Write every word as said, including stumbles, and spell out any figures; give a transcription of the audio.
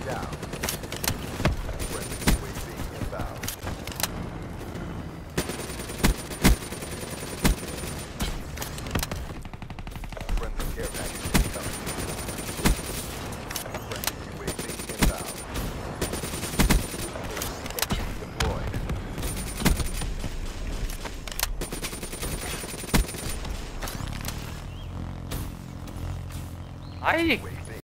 down. Friendly U A V inbound. Friendly care package incoming. Friendly U A V inbound. A C deployed. Ai!